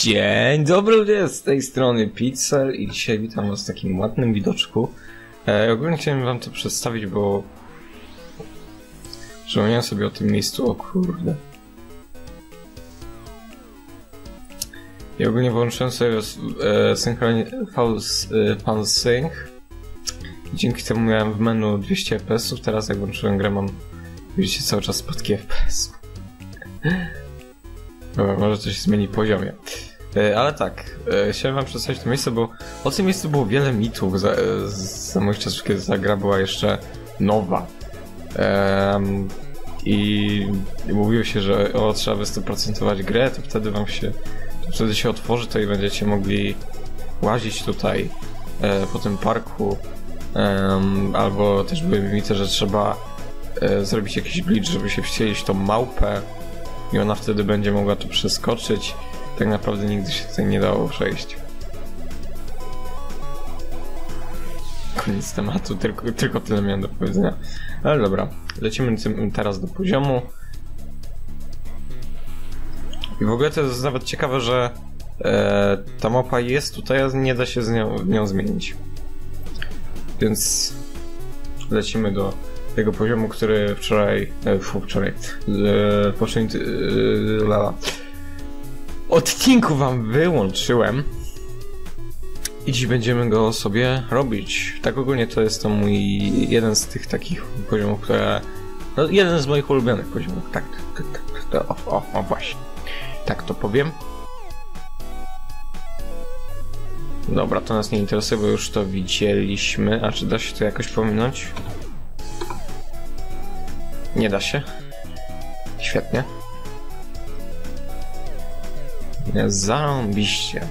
Dzień dobry, z tej strony Pixel i dzisiaj witam was w takim ładnym widoczku. Ogólnie chciałem wam to przedstawić, bo przypomniałem sobie o tym miejscu, o kurde. I ogólnie włączyłem sobie False Sync. Dzięki temu miałem w menu 200 fps, teraz jak włączyłem grę mam, widzicie, cały czas spadki fps. Dobra, może coś zmieni poziomie. Ale tak, chciałem wam przedstawić to miejsce, bo o tym miejscu było wiele mitów za moich czasów, kiedy ta gra była jeszcze nowa. I mówiło się, że trzeba wy100% grę, to wtedy się otworzy to i będziecie mogli łazić tutaj po tym parku. Albo też były mity, że trzeba zrobić jakiś glitch, żeby się wcielić w tą małpę i ona wtedy będzie mogła tu przeskoczyć. Tak naprawdę nigdy się tutaj nie dało przejść. Koniec tematu, tylko tyle miałem do powiedzenia. Ale dobra, lecimy teraz do poziomu. I w ogóle to jest nawet ciekawe, że ta mapa jest tutaj, a nie da się z nią zmienić. Więc lecimy do tego poziomu, który wczoraj w poprzednim odcinku wam wyłączyłem. I dziś będziemy go sobie robić. Tak ogólnie to jest to mój jeden z tych takich poziomów, które... No, jeden z moich ulubionych poziomów. Tak, o właśnie. Tak to powiem. Dobra, to nas nie interesuje, bo już to widzieliśmy. A czy da się to jakoś pominąć? Nie da się. Świetnie. Zarąbiście.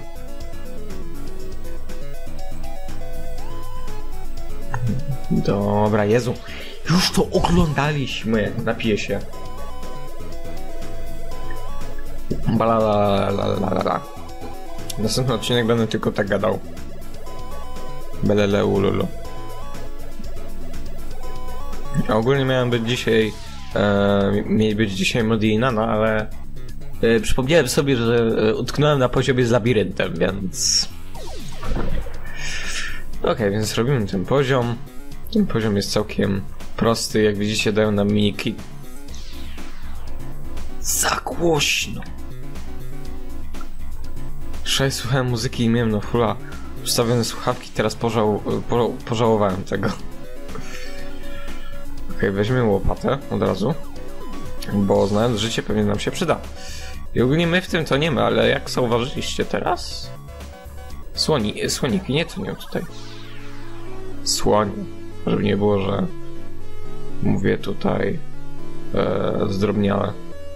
Dobra, Jezu. Już to oglądaliśmy. Napiję się. Balalalalala. Następny odcinek będę tylko tak gadał. Belele ululu. Ogólnie miałem być dzisiaj... mieli być dzisiaj Modina, no ale... przypomniałem sobie, że utknąłem na poziomie z labiryntem, więc... Okej, więc robimy ten poziom. Ten poziom jest całkiem prosty, jak widzicie dają nam miniki. Za głośno! Wczoraj słuchałem muzyki i miałem na fulla ustawione słuchawki, teraz pożałowałem tego. Okej, weźmiemy łopatę od razu, bo znając życie pewnie nam się przyda. I ogólnie my w tym to nie ma, ale jak zauważyliście teraz? Słoniki nie tonią tutaj. Słonie. Żeby nie było, że mówię tutaj zdrobniale.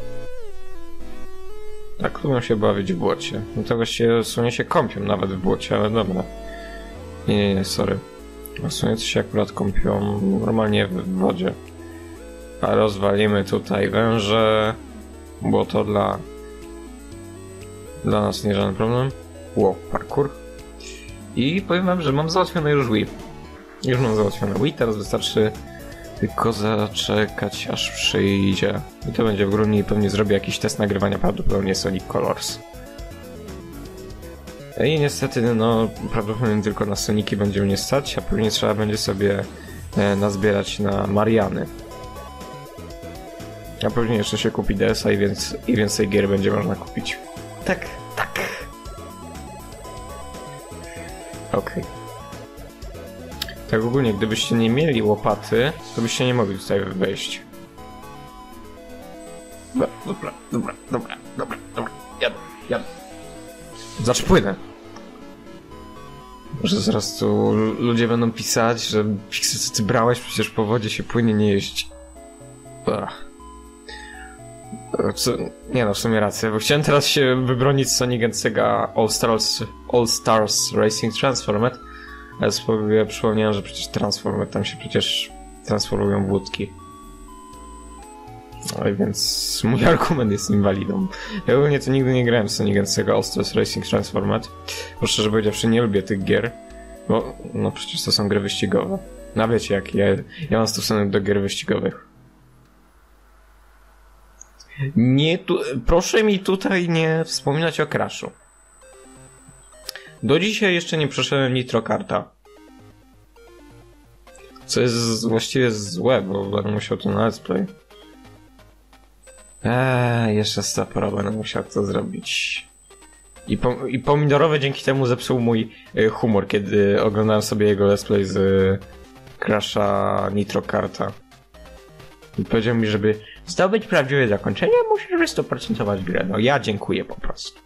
Tak lubią się bawić w błocie. No to właściwie słonie się kąpią nawet w błocie, ale dobra. Nie, sorry. Słonie się akurat kąpią normalnie w wodzie. A rozwalimy tutaj węże, bo to dla nas nie żaden problem. Wow, parkour. I powiem wam, że mam załatwione już Wii. Już mam załatwione Wii, teraz wystarczy tylko zaczekać, aż przyjdzie. I to będzie w grudniu i pewnie zrobię jakiś test nagrywania, prawdopodobnie Sonic Colors. I niestety, no, prawdopodobnie tylko na Soniki będzie mnie stać, a pewnie trzeba będzie sobie nazbierać na Mariany. A pewnie jeszcze się kupi DS-a i więcej gier będzie można kupić. Tak. Okej. Tak ogólnie, gdybyście nie mieli łopaty, to byście nie mogli tutaj wejść. Dobra. Jadę. Płynę. Może zaraz tu ludzie będą pisać, że Pixel, co ty brałeś, przecież po wodzie się płynie, nie jeździ. Nie no, w sumie rację, bo chciałem teraz się wybronić z Sonic & Sega All Stars Racing Transformed, ale sobie przypomniałem, że przecież Transformed tam się przecież transformują w łódki. No więc mój argument jest inwalidą. Ja ogólnie to nigdy nie grałem w Sonic & Sega All Stars Racing Transformed, bo szczerze powiedziawszy nie lubię tych gier, bo no przecież to są gry wyścigowe. No wiecie jak ja mam stosunek do gier wyścigowych. Proszę mi tutaj nie wspominać o Crashu. Do dzisiaj jeszcze nie przeszedłem Nitro Karta. Co jest właściwie złe, bo będę musiał to na let's play. Jeszcze z ta pora będę musiał to zrobić. I Pomidorowy dzięki temu zepsuł mój humor, kiedy oglądałem sobie jego let's play z Crasha Nitro Karta. I powiedział mi, żeby zdobyć prawdziwe zakończenie, musisz wystoprocentować grę. No ja dziękuję po prostu.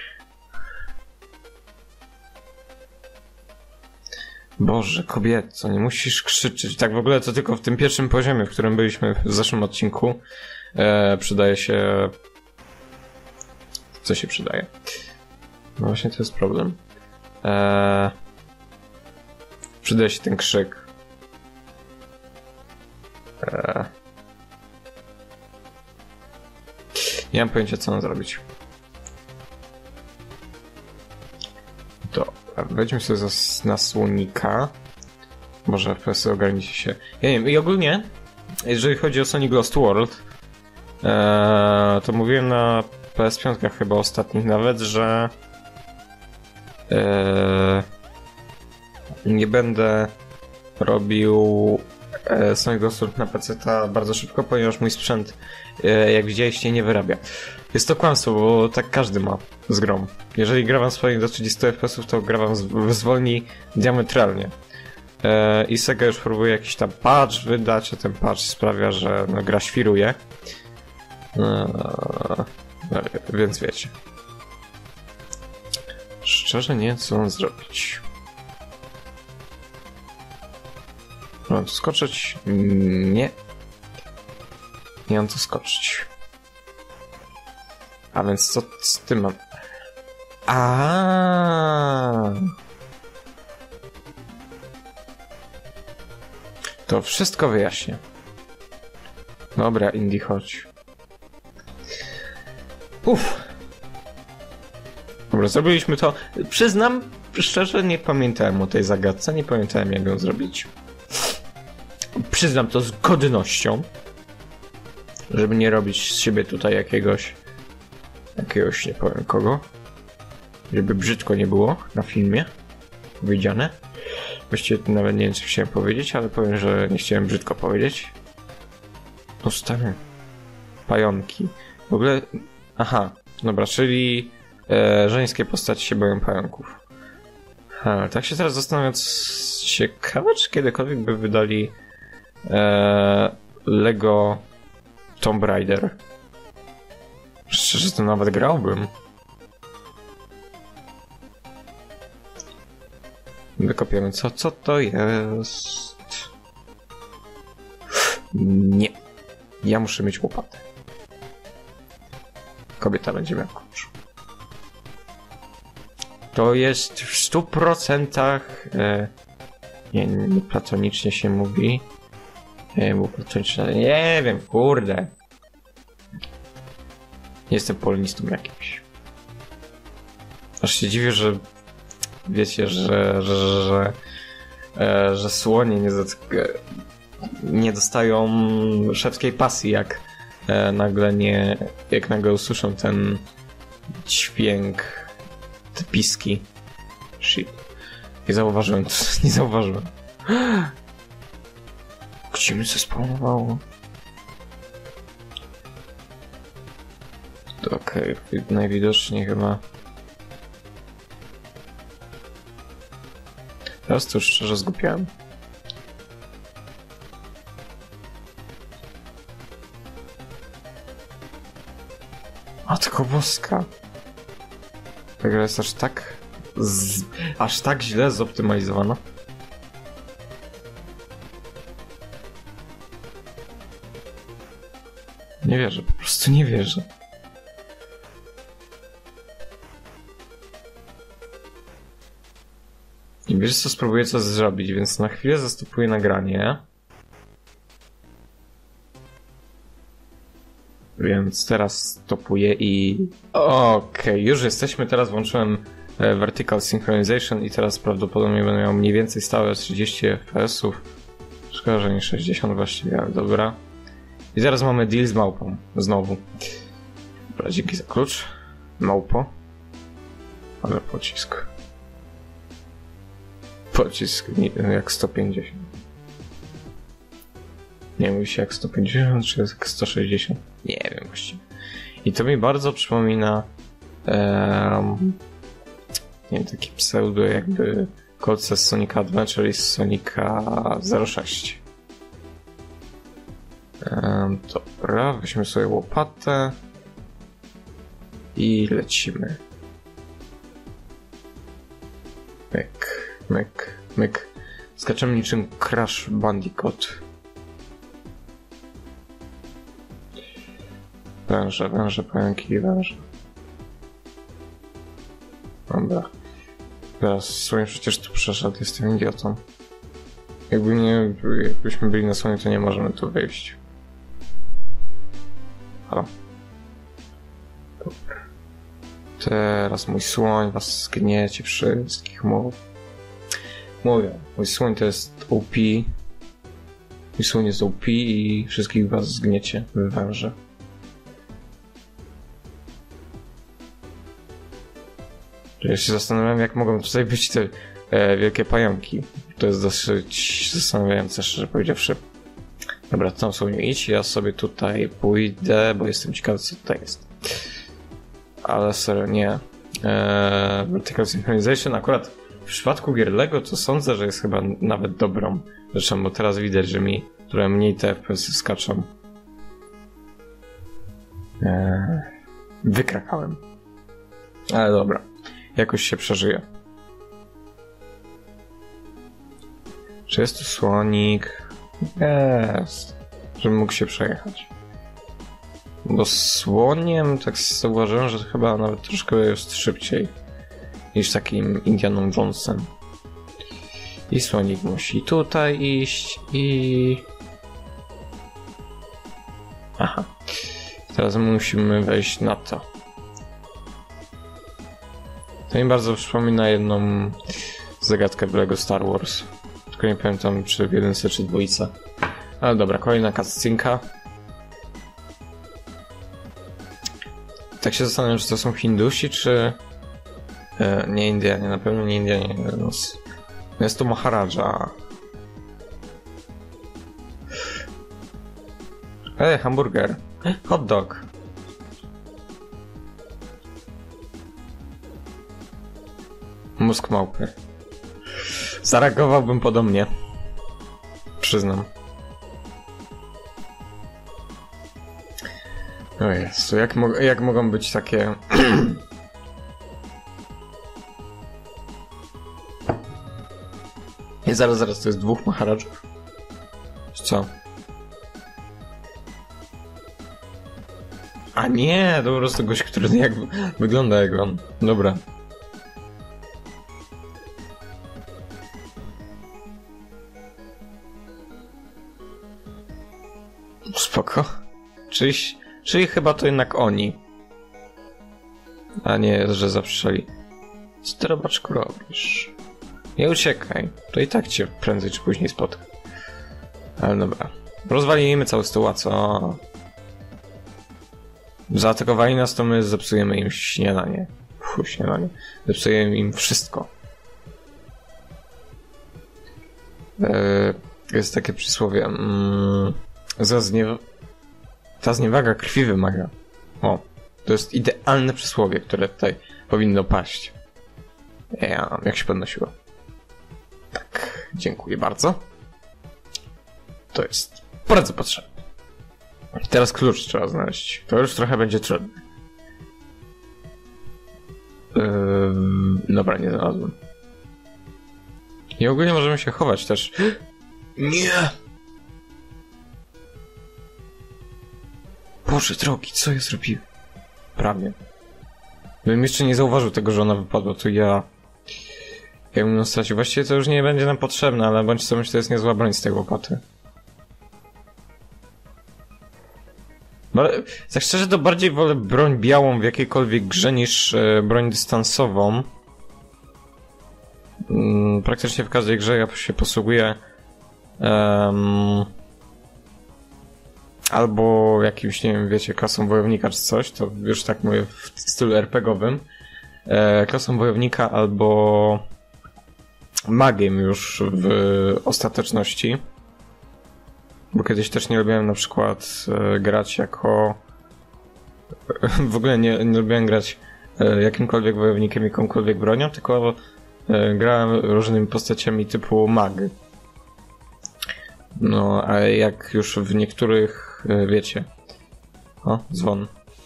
Boże, kobieto, nie musisz krzyczeć. Tak w ogóle to tylko w tym pierwszym poziomie, w którym byliśmy w zeszłym odcinku, przydaje się... Co się przydaje? No właśnie to jest problem. Przydaje się ten krzyk. Nie mam pojęcia, co mam zrobić. To wejdźmy sobie na słonika. Może FPS-y ogarnicie się. Ja nie wiem, i ogólnie, jeżeli chodzi o Sonic Lost World, to mówiłem na PS5 chyba ostatnich nawet, że nie będę robił Sonic Lost World na PC-ta bardzo szybko, ponieważ mój sprzęt, jak widzieliście, nie wyrabia. Jest to kłamstwo, bo tak każdy ma z grą. Jeżeli gra wam swoim do 30 FPS-ów, to gra wam zwolni diametralnie. I Sega już próbuje jakiś tam patch wydać, a ten patch sprawia, że no, gra świruje. Więc wiecie. Szczerze nie wiem, co mam zrobić. Mam tu skoczyć? Nie. Nie mam tu skoczyć. A więc co z tym mam? To wszystko wyjaśnię. Dobra, Indy, chodź. Dobra, zrobiliśmy to. Przyznam, szczerze, nie pamiętałem o tej zagadce, nie pamiętałem, jak ją zrobić. Przyznam to z godnością, żeby nie robić z siebie tutaj jakiegoś nie powiem kogo, żeby brzydko nie było na filmie powiedziane. Właściwie nawet nie wiem, co chciałem powiedzieć, ale powiem, że nie chciałem brzydko powiedzieć. Postawę pająki. W ogóle... Aha, dobra, czyli żeńskie postaci się boją pająków. Tak się teraz zastanawiam, ciekawe, czy kiedykolwiek by wydali Lego Tomb Raider. Szczerze, to nawet grałbym. Wykopiemy. Co to jest? Nie. Ja muszę mieć łopatę. Kobieta będzie miała klucz. To jest w 100% nie platonicznie się mówi. Nie, bo platonicznie... Nie wiem, kurde. Jestem polonistą jakimś. Aż się dziwię, że wiecie, że słonie nie dostają szewskiej pasji, jak nagle usłyszą ten dźwięk, te piski. Shit. Nie zauważyłem. Gdzie mi zespawnowało? Okej, najwidoczniej chyba. Teraz to już szczerze zgubiłem. Matko boska. Ta gra jest aż tak źle zoptymalizowana. Nie wierzę, po prostu nie wierzę. I wiesz co, spróbuję coś zrobić, więc na chwilę zastopuję nagranie. Więc teraz stopuję i... Okej, już jesteśmy, teraz włączyłem Vertical Synchronization i teraz prawdopodobnie będę miał mniej więcej stałe 30 FPS-ów. Szkoda, że nie 60 właściwie, ale dobra. I zaraz mamy deal z małpą, znowu. Dobra, dzięki za klucz. Małpo. Ale pocisk. Pocisk jak 150. Nie mówi się jak 150, czy jak 160? Nie wiem właściwie. I to mi bardzo przypomina nie wiem, taki pseudo jakby kolce z Sonica Adventure i z Sonica 06. Dobra, weźmy sobie łopatę i lecimy. Myk, myk, myk. Skaczemy niczym Crash Bandicoot. Węże, węże, pająki, węże. Dobra. Teraz Słoń przecież tu przeszedł, jestem idiotą. Jakbyśmy byli na Słonie, to nie możemy tu wyjść. Halo. Dobra. Teraz mój Słoń was zgniecie wszystkich mów. Mówię, mój Słoń to jest OP. Mój Słoń jest OP i wszystkich was zgniecie w węże. Ja się zastanawiam, jak mogą tutaj być te wielkie pająki. To jest dosyć zastanawiające, szczerze powiedziawszy. Dobra, tam sobie idź, ja sobie tutaj pójdę, bo jestem ciekawy, co tutaj jest. Ale serio, nie. Vertical Synchronization akurat w przypadku gier Lego to sądzę, że jest chyba nawet dobrą rzeczą, bo teraz widać, że mi trochę mniej te FPS-y skaczą. Wykrakałem. Ale dobra. Jakoś się przeżyje. Czy jest tu słonik? Jest. Żebym mógł się przejechać. Bo słoniem tak zauważyłem, że chyba nawet troszkę jest szybciej niż takim Indianą Jonesem. I słonik musi tutaj iść i... Aha. Teraz musimy wejść na to. To mi bardzo przypomina jedną zagadkę w LEGO Star Wars. Tylko nie pamiętam, czy w jedynce, czy dwójce. Ale dobra, kolejna cutscenka. Tak się zastanawiam, czy to są Hindusi, czy... nie Indianie, na pewno nie Indianie. Jest to Maharaja. Hamburger. Hot dog. Mózg małpy. Zareagowałbym podobnie. Przyznam. O Jezu, jak mogą być takie... I zaraz, to jest dwóch Maharadżów? Co? A nie, to po prostu gość, który jak wygląda jak on. Dobra. Spoko. Czyli chyba to jednak oni. A nie, że zaprzeczali. Co ty, robaczku, robisz? Nie uciekaj. To i tak cię prędzej czy później spotka. Ale dobra. Rozwalimy cały stół, a co? Zaatakowali nas, to my zepsujemy im śniadanie. Śniadanie. Zepsujemy im wszystko. Jest takie przysłowie. Ta zniewaga krwi wymaga. O, to jest idealne przysłowie, które tutaj powinno paść. Jak się podnosiło. Tak, dziękuję bardzo. To jest bardzo potrzebne. Teraz klucz trzeba znaleźć. To już trochę będzie trudne. Dobra, nie znalazłem. I ogólnie możemy się chować też. Nie! Boże drogi, co ja zrobiłem? Prawie. Gdybym jeszcze nie zauważył tego, że ona wypadła, to ja bym ją stracił. Właściwie to już nie będzie nam potrzebne, ale bądź co myślę, to jest niezła broń z tej łopaty. Tak szczerze, to bardziej wolę broń białą w jakiejkolwiek grze niż broń dystansową. Praktycznie w każdej grze ja się posługuję albo jakimś, nie wiem, wiecie, klasą wojownika czy coś, to już tak mówię w stylu RPG-owym. Klasą wojownika albo magiem już w ostateczności. Bo kiedyś też nie lubiłem na przykład grać jako... W ogóle nie lubiłem grać jakimkolwiek wojownikiem, jakąkolwiek bronią, tylko grałem różnymi postaciami typu mag. No, a jak już w niektórych, wiecie... O, dzwon.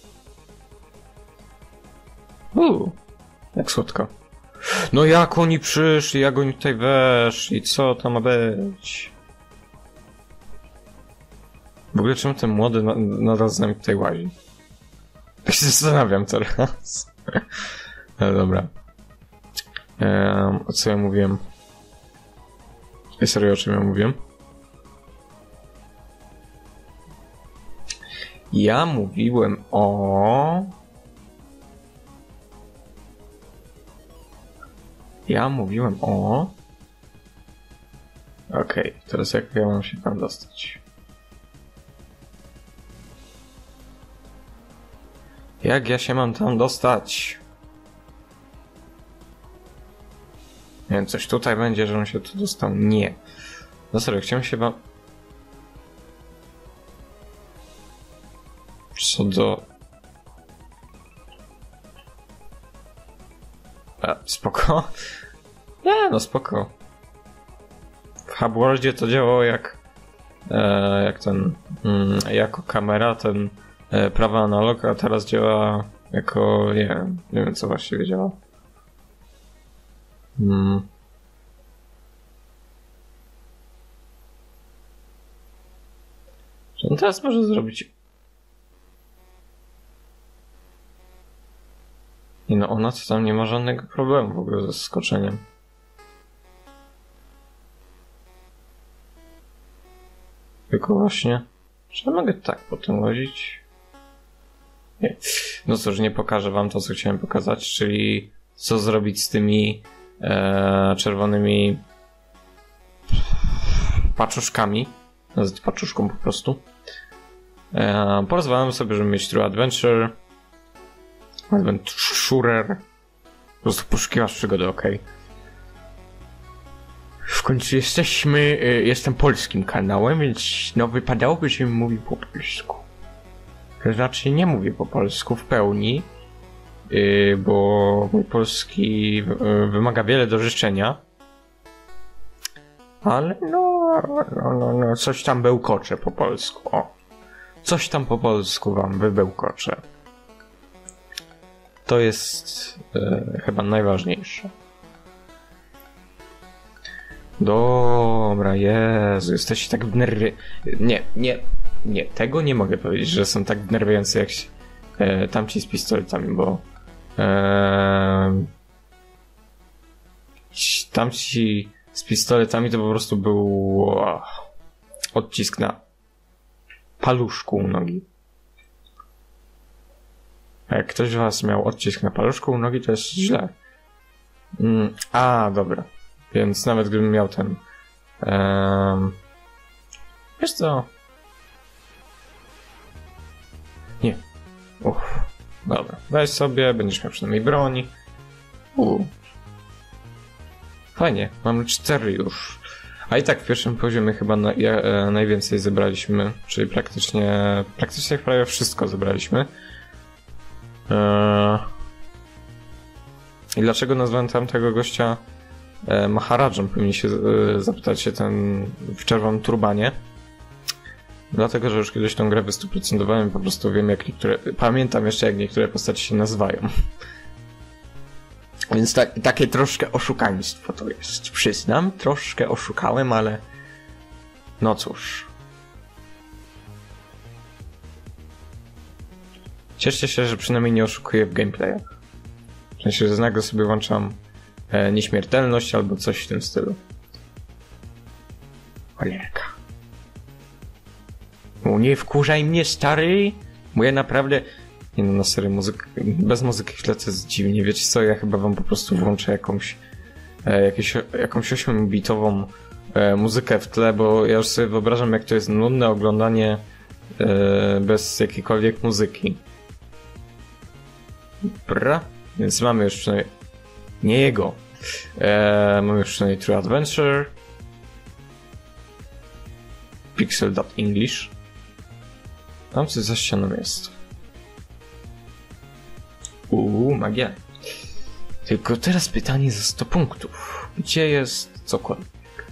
Jak słodko. No jak oni przyszli, jak oni tutaj weszli, co to ma być? W ogóle czemu ten młody nadal z nami tutaj łazi? Tak się zastanawiam teraz. Ale dobra. O co ja mówiłem? Serio, o czym ja mówiłem? Ja mówiłem o... Okej, teraz jak ja mam się tam dostać? Jak ja się mam tam dostać? Nie wiem, coś tutaj będzie, żebym się tu dostał? Nie. No serio, chciałem się wam... Co do... Spoko. Nie, no spoko. W Hubworldzie to działało jak ten... jako kamera, ten prawy analog, a teraz działa jako... nie wiem co właściwie działa. Czy on teraz może zrobić... I no ona to tam nie ma żadnego problemu w ogóle ze skoczeniem. Tylko właśnie... Czy ja mogę tak potem łazić? Nie. No cóż, nie pokażę wam to, co chciałem pokazać, czyli co zrobić z tymi czerwonymi paczuszkami. Nazwać paczuszką po prostu. Porozmawiam sobie, żeby mieć True Adventure. Adventurer. Po prostu poszukiwasz przygody, okej. W końcu jestem polskim kanałem, więc no wypadałoby, żebym mówił po polsku. To znaczy nie mówię po polsku w pełni, bo mój polski wymaga wiele do życzenia. Ale no coś tam bełkocze po polsku, o. Coś tam po polsku wam wybełkoczę. To jest chyba najważniejsze. Dobra, Jezu, jesteście tak Nie, tego nie mogę powiedzieć, że są tak denerwujące jak tamci z pistoletami, bo tamci z pistoletami to po prostu był odcisk na paluszku u nogi. A jak ktoś z was miał odcisk na paluszku u nogi, to jest źle. Dobra. Więc nawet gdybym miał ten... wiesz co? Nie. Dobra. Weź sobie, będziesz miał przynajmniej broni. Fajnie, mamy 4 już. A i tak w pierwszym poziomie chyba najwięcej zebraliśmy, czyli praktycznie prawie wszystko zebraliśmy. I dlaczego nazwałem tamtego gościa Maharadżem? Powinien się zapytać się ten w czerwonym turbanie. Dlatego, że już kiedyś tą grę wy100%owałem i po prostu wiem, pamiętam jeszcze, jak niektóre postaci się nazywają. Więc takie troszkę oszukaństwo to jest. Przyznam, troszkę oszukałem, ale no cóż. Cieszcie się, że przynajmniej nie oszukuję w gameplayach. W sensie, że nagle sobie włączam nieśmiertelność albo coś w tym stylu. Cholerka. Nie wkurzaj mnie, stary! Bo ja naprawdę... Nie no, na serio, bez muzyki w tle to jest dziwnie. Wiecie co, ja chyba wam po prostu włączę jakąś 8-bitową muzykę w tle, bo ja już sobie wyobrażam, jak to jest nudne oglądanie bez jakiejkolwiek muzyki. Dobra, więc mamy już przynajmniej... Nie jego. Mamy już przynajmniej True Adventure. Pixel.english. Tam coś za ścianą jest. Magia. Tylko teraz pytanie za 100 punktów. Gdzie jest cokolwiek?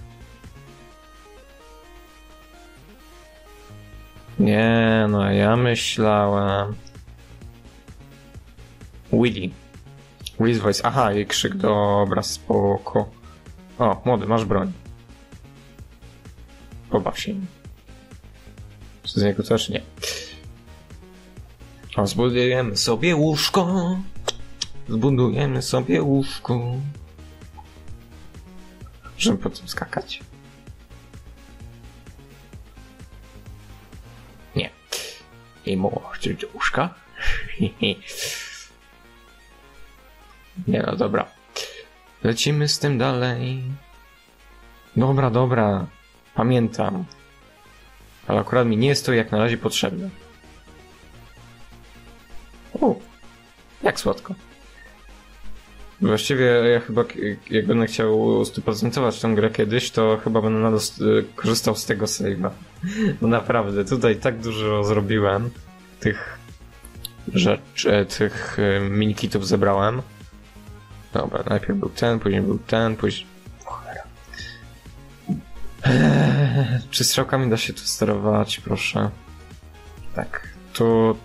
Nie, no ja myślałem... Willy's voice. Aha, jej krzyk. Dobra, spoko. O, młody, masz broń. Pobaw się. Czy z niego też? Nie. O, zbudujemy sobie łóżko. Zbudujemy sobie łóżko. Możemy po tym skakać? Nie. I chcesz do łóżka? Nie, no dobra. Lecimy z tym dalej. Dobra. Pamiętam. Ale akurat mi nie jest to jak na razie potrzebne. Jak słodko. Właściwie ja chyba, jak będę chciał 100% tę grę kiedyś, to chyba będę nadal korzystał z tego save'a. No naprawdę, tutaj tak dużo zrobiłem. Tych rzeczy, tych minikitów zebrałem. Dobra, najpierw był ten, później... Cholera. Czy strzałkami da się tu sterować, proszę? Tak. Tu.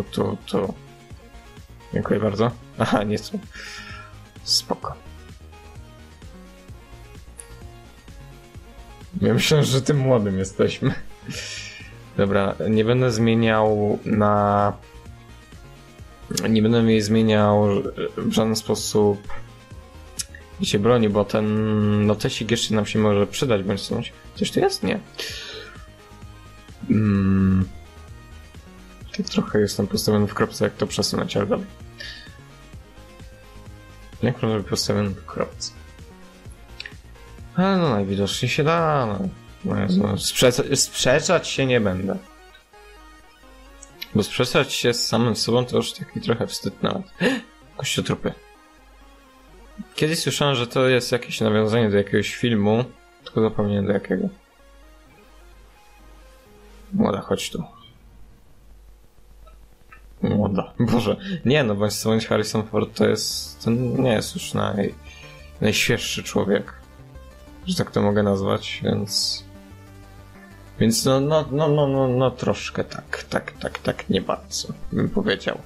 Dziękuję bardzo. Aha, nie tu. Spoko. Ja myślę, że tym młodym jesteśmy. Dobra, nie będę zmieniał Nie będę jej zmieniał w żaden sposób się broni, bo ten notesik jeszcze nam się może przydać bądź coś. Coś tu jest? Nie. Tak trochę jestem postawiony w kropce, jak to przesunąć, ale dobra. Jak może być postawiony w kropce? Ale no najwidoczniej się da. No, sprzeczać się nie będę. Bo sprzeczać się z samym sobą to już taki trochę wstyd nawet. Kościotrupy. Kiedyś słyszałem, że to jest jakieś nawiązanie do jakiegoś filmu, tylko zapomniałem do jakiego. Młoda, chodź tu. Młoda. Boże. Nie no, bądź Harrison Ford to nie jest już najświeższy człowiek, że tak to mogę nazwać, więc no troszkę tak, nie bardzo bym powiedział.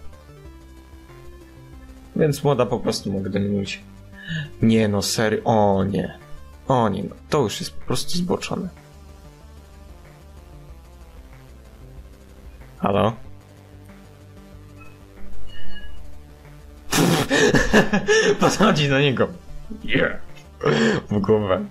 Więc młoda po prostu mogę dominować. Nie no, serio, o nie, no, to już jest po prostu zboczone. Halo? Podchodzi do niego. Yeah. W głowę.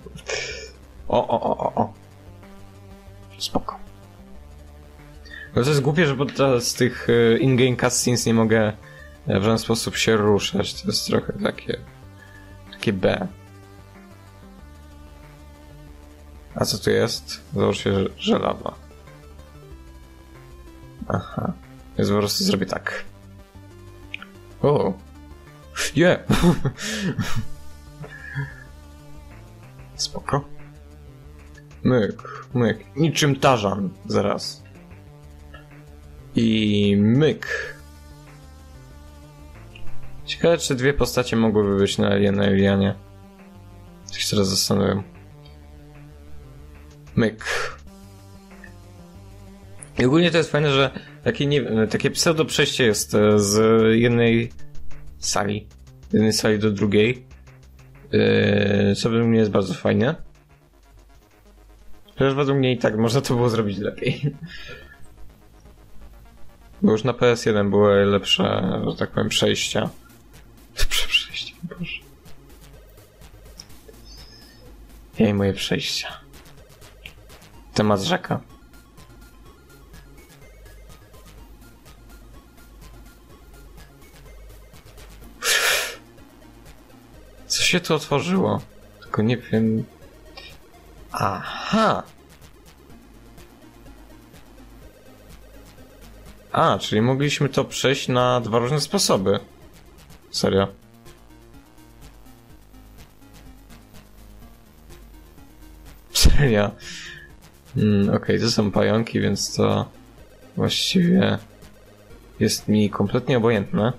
O. Spoko. No to jest głupie, że podczas tych in-game cutscenes nie mogę w żaden sposób się ruszać. To jest trochę takie B. A co tu jest? Załóż się, że lawa. Aha. Więc po prostu zrobię tak. O. Yeah. Spoko. Myk. Niczym tarzan. Zaraz. I myk. Ciekawe, czy dwie postacie mogłyby być na Alienie. Tak się teraz zastanawiam. Myk. I ogólnie to jest fajne, że takie pseudo przejście jest z jednej sali do drugiej. Co według mnie jest bardzo fajne. Chociaż według mnie i tak można to było zrobić lepiej. Bo już na PS1 były lepsze, że tak powiem, przejścia. Lepsze przejścia, Boże. Jej, moje przejścia. Temat rzeka. Co się tu otworzyło? Tylko nie wiem... Aha! Czyli mogliśmy to przejść na dwa różne sposoby. Serio. seria. Okej, to są pająki, więc to właściwie jest mi kompletnie obojętne.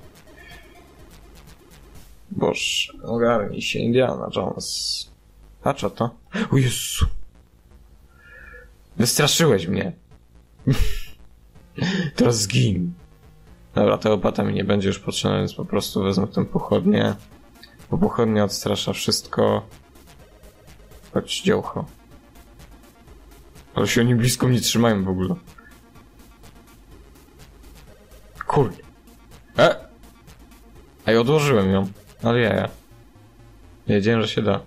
Boż, ogarnij się, Indiana Jones. Patrz o to. O Jezu. Wystraszyłeś mnie. Teraz zgin. Dobra, ta łopata mi nie będzie już potrzebna, więc po prostu wezmę tę pochodnię. Bo pochodnia odstrasza wszystko. Chodź, dziołcho. Ale się oni blisko nie trzymają w ogóle. Kurde. Ej, odłożyłem ją. Ale ja. Wiedziałem, że się da.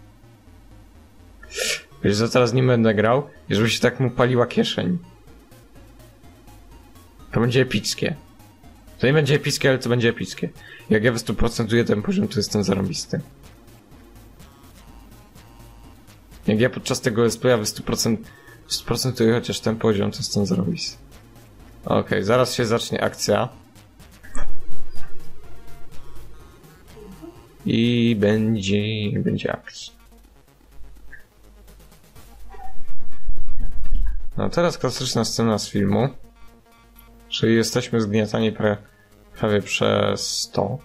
Wiesz, że teraz nie będę grał i żeby się tak mu paliła kieszeń. To będzie epickie. To nie będzie epickie, ale to będzie epickie. Jak ja wy100% ten poziom, to jestem zarąbisty. Jak ja podczas tego let's playa wy100% chociaż ten poziom, to jestem zarąbisty. Okej, zaraz się zacznie akcja. I będzie akcja. No teraz klasyczna scena z filmu. Czyli jesteśmy zgniatani prawie przez to.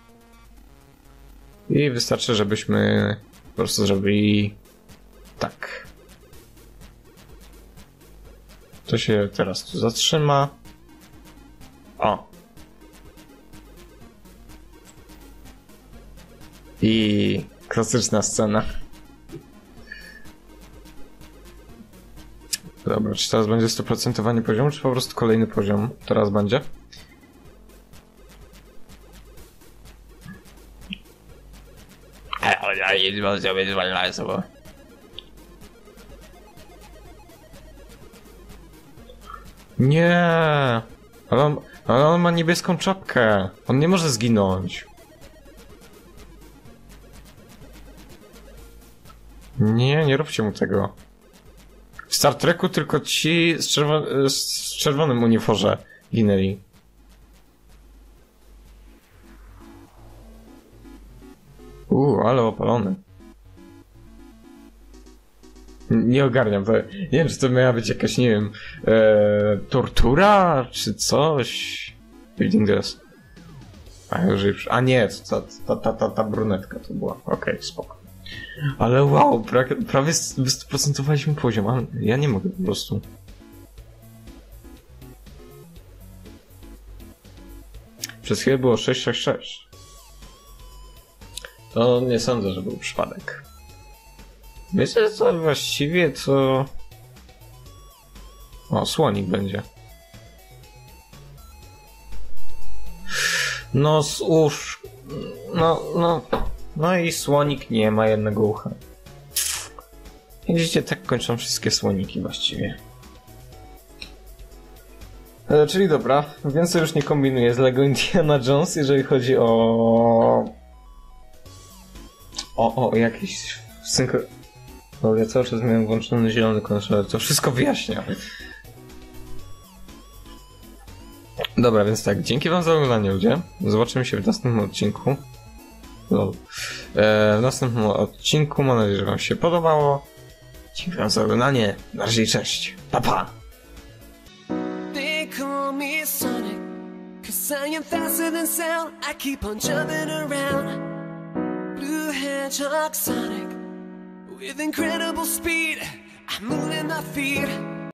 I wystarczy, żebyśmy po prostu zrobili tak. To się teraz tu zatrzyma. O. I klasyczna scena. Dobra, czy teraz będzie 100% poziomu, czy po prostu kolejny poziom teraz będzie? Nie, ale on ma niebieską czapkę. On nie może zginąć. Nie róbcie mu tego. W Star Treku tylko ci z czerwonym uniformie ginęli. Ale opalony. Nie ogarniam. Nie wiem, czy to miała być jakaś, nie wiem, tortura, czy coś. Building this. A nie, ta brunetka to była. Okej, spoko. Ale wow, prawie wystuprocentowaliśmy poziom, ale ja nie mogę po prostu. Przez chwilę było 666. To nie sądzę, że był przypadek. Myślę, że to właściwie to... O, słonik będzie. No, No i słonik nie ma jednego ucha. Widzicie, tak kończą wszystkie słoniki właściwie. Czyli dobra, więcej już nie kombinuję z Lego Indiana Jones, jeżeli chodzi o jakiś synchro... No ja cały czas miałem włączony zielony kontroler, to wszystko wyjaśnia. Dobra, więc tak, dzięki wam za oglądanie, ludzie. Zobaczymy się w następnym odcinku. W następnym odcinku, mam nadzieję, że wam się podobało. Dzięki wam za oglądanie. Na razie, cześć. Pa, pa. I am faster than sound. I keep on jumping around. Blue hedgehog Sonic, with incredible speed, I'm moving my feet.